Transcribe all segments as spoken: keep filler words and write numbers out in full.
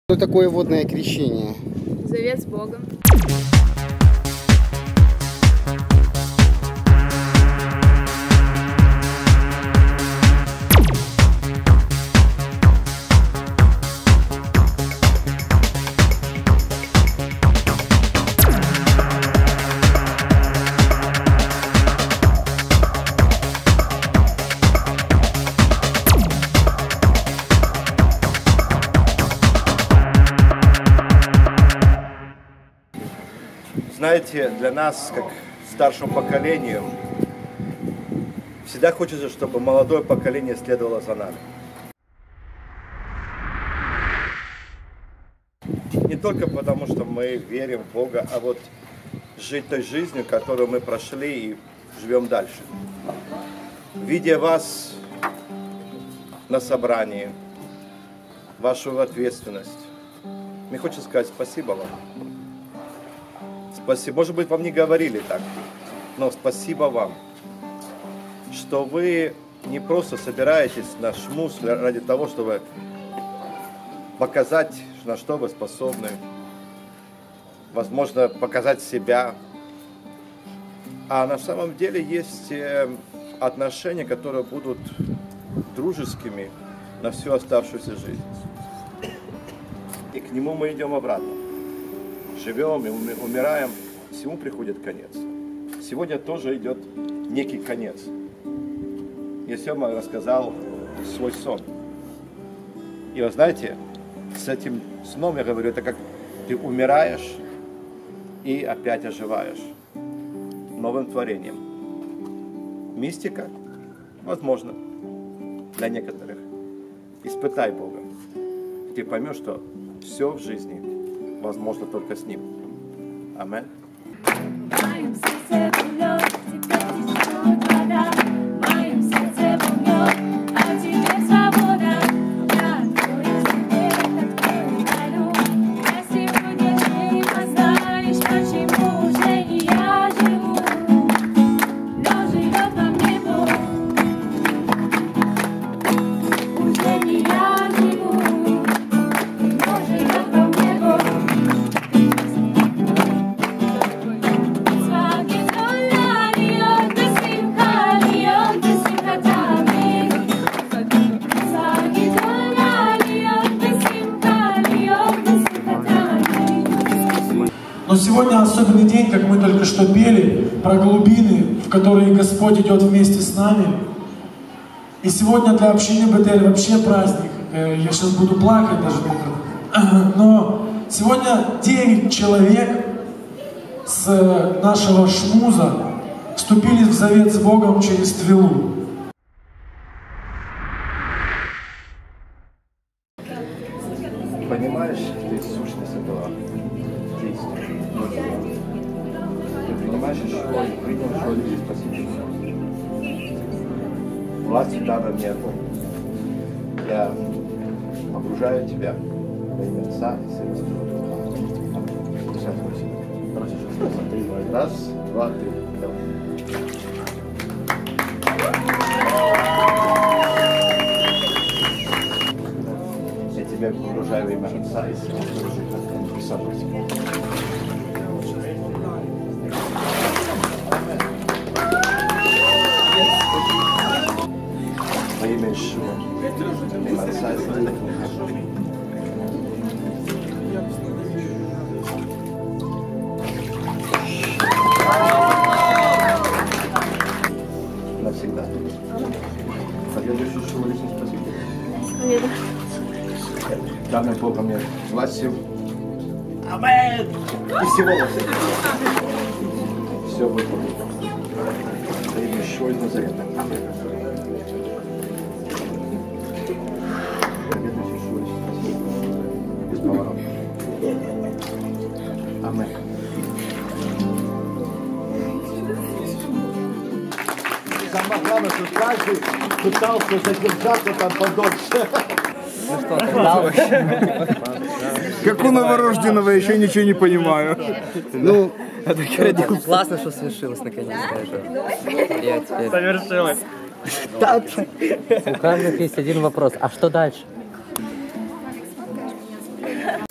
Что такое водное крещение? Завет с Богом. Знаете, для нас, как старшему поколению, всегда хочется, чтобы молодое поколение следовало за нами. Не только потому, что мы верим в Бога, а вот жить той жизнью, которую мы прошли и живем дальше. Видя вас на собрании, вашу ответственность, мне хочется сказать спасибо вам. Спасибо. Может быть, вам не говорили так, но спасибо вам, что вы не просто собираетесь на шмус ради того, чтобы показать, на что вы способны, возможно, показать себя, а на самом деле есть отношения, которые будут дружескими на всю оставшуюся жизнь. И к нему мы идем обратно. Живем и умираем, всему приходит конец. Сегодня тоже идет некий конец. Я Сема рассказал свой сон. И вы знаете, с этим сном, я говорю, это как ты умираешь и опять оживаешь новым творением. Мистика? Возможно, для некоторых. Испытай Бога. И ты поймешь, что все в жизни возможно только с Ним. Аминь. Но сегодня особенный день, как мы только что пели, про глубины, в которые Господь идет вместе с нами. И сегодня для общины Бетель вообще праздник. Я сейчас буду плакать даже. Но сегодня девять человек с нашего шмуза вступили в завет с Богом через Твилу. Понимаешь, ты сущность этого действия. Ты принимаешь его и принял его через спасение. Власти дана мне. Я погружаю тебя во имя Отца и Сына и Святого Духа. Раз, два, три. Давай. Я тебя погружаю во имя Отца и Сына и Святого Духа. Присаживайся. Во имя Ишуа, во имя Отца и Сына и Святого Духа. Навсегда. Следующий Ишуа личный Спаситель. Данный Богом мне властью. Аминь! И всего во всем. Все выполнено. Во имя Ишуа из Назарета. Аминь. Самое главное, что каждый пытался задержаться там подольше. Как у новорожденного, еще ничего не понимаю. Ну, Классно, что свершилось наконец-то. Совершилось. У каждого есть один вопрос. А что дальше?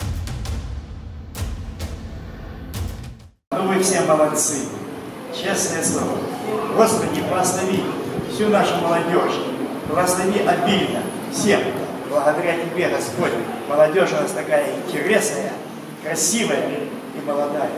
вы все молодцы. Честное слово. Господи, благослови всю нашу молодежь. Благослови обильно всем. Благодаря Тебе, Господь. Молодежь у нас такая интересная, красивая и молодая.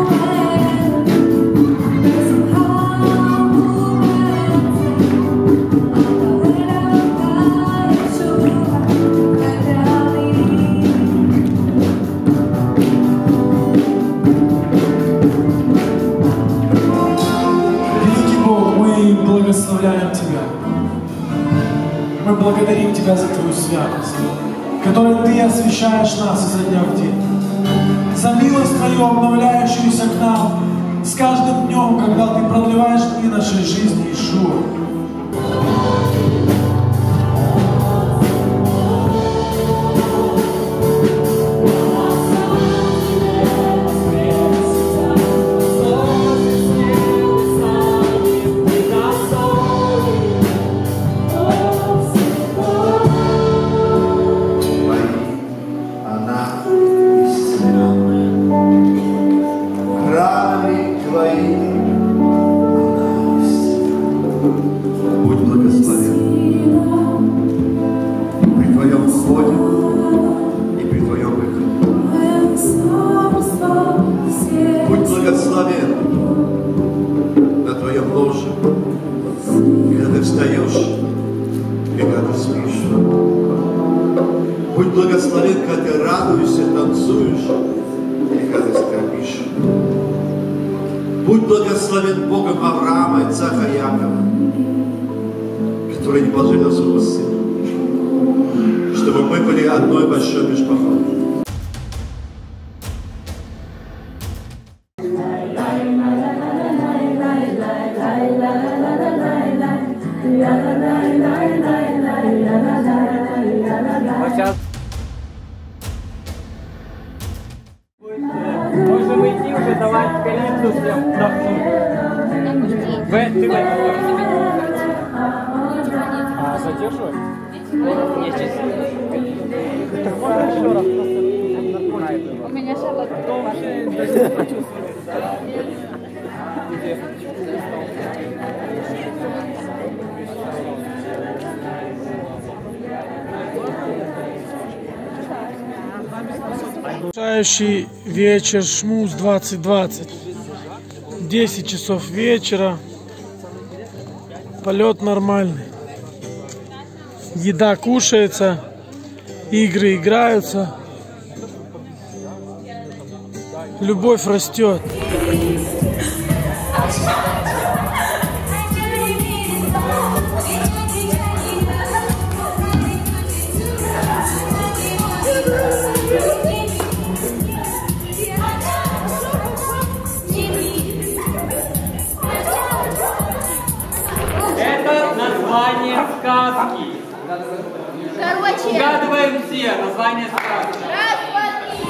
Благословляем Тебя. Мы благодарим Тебя за Твою святость, которой Ты освящаешь нас изо дня в день. За милость Твою, обновляющуюся к нам с каждым днем, когда Ты продлеваешь дни нашей жизни, Иешуа. Будь благословен, когда ты радуешься, танцуешь, и когда скорбишь. Будь благословен Богом Авраама, Ицхака и Якова, который не пожалел своего сына, чтобы мы были одной большой мишпахой. Можем идти уже, давать калипсу всем вдохнуть. Вы, ты в эту сторону. А задерживать? Нет, здесь. Так можно еще раз просто. У меня шарлотка. Кто вообще даже почувствует? Завершающий вечер Шмуз двадцать двадцать. десять часов вечера. Полет нормальный. Еда кушается. Игры играются. Любовь растет. Это название сказки. Короче. Угадываем все название сказки. Раз, два, три.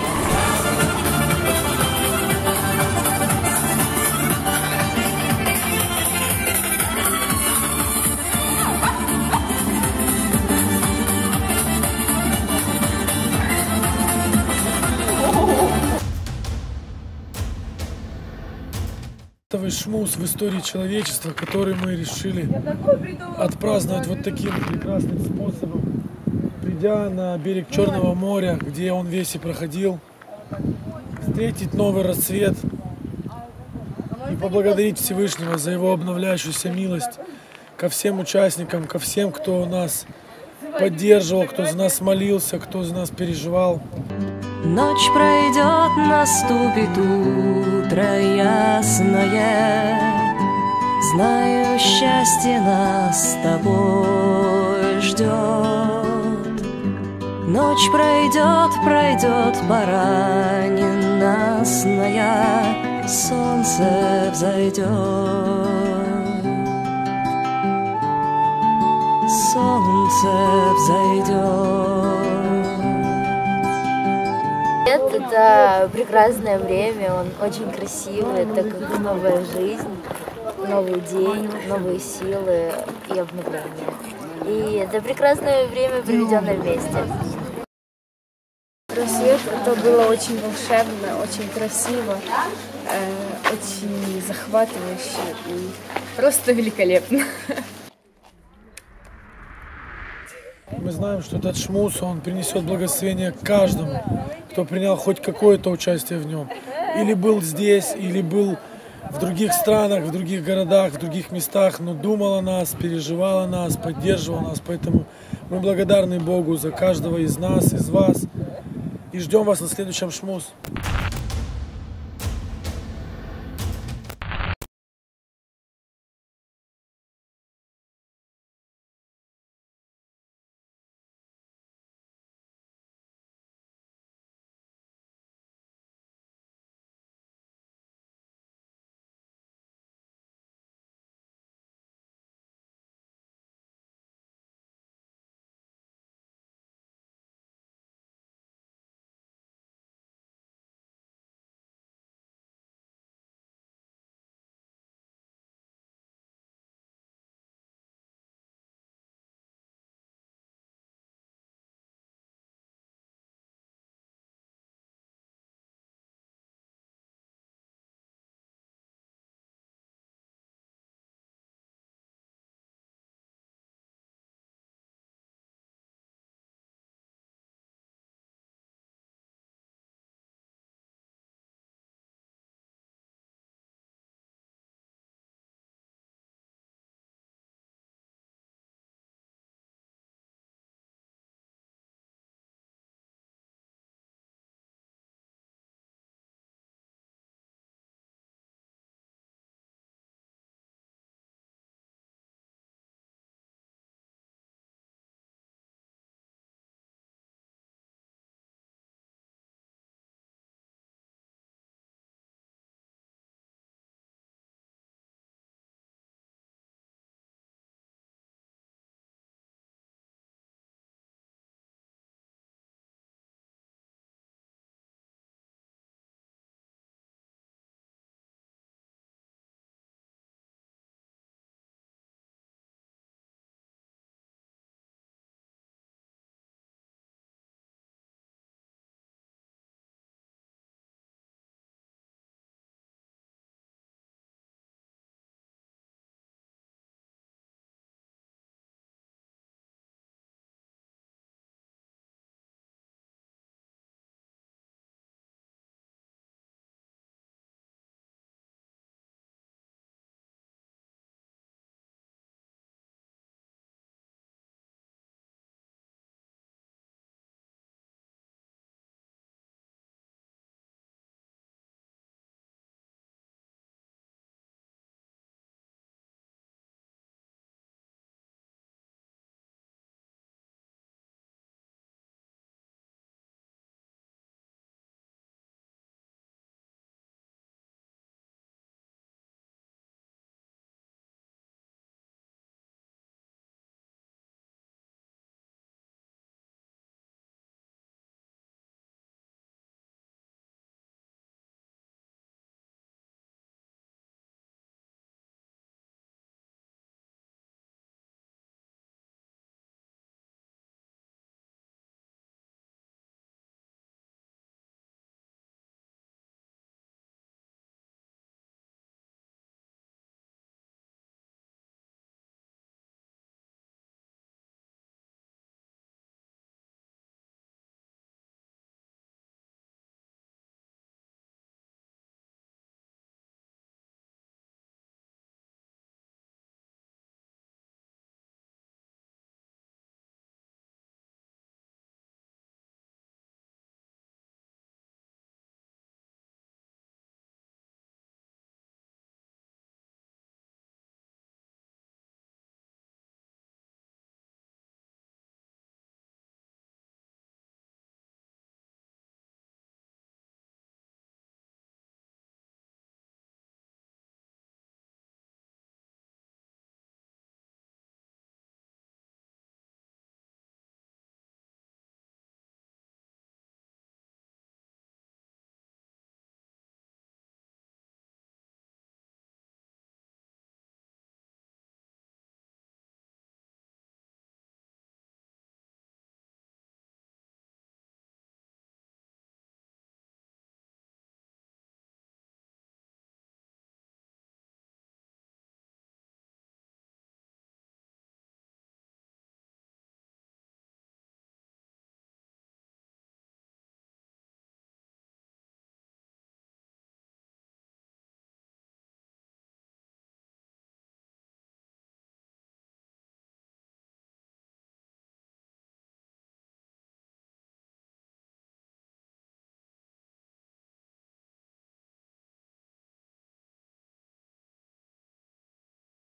Шмуз в истории человечества, который мы решили отпраздновать вот таким прекрасным способом, придя на берег Черного моря, где он весь и проходил, встретить новый рассвет и поблагодарить Всевышнего за его обновляющуюся милость ко всем участникам, ко всем, кто нас поддерживал, кто за нас молился, кто за нас переживал. Ночь пройдет, наступит утро ясное. Знаю, счастье нас с тобой ждет. Ночь пройдет, пройдет пора ненастная. Солнце взойдет. Солнце взойдет. Это прекрасное время, он очень красивый, это как новая жизнь, новый день, новые силы и обновление. И это прекрасное время, проведенное вместе. Рассвет, что было очень волшебно, очень красиво, э, очень захватывающе и просто великолепно. Мы знаем, что этот шмус, он принесет благословение каждому, кто принял хоть какое-то участие в нем. Или был здесь, или был в других странах, в других городах, в других местах, но думал о нас, переживал о нас, поддерживал нас. Поэтому мы благодарны Богу за каждого из нас, из вас. И ждем вас на следующем шмус.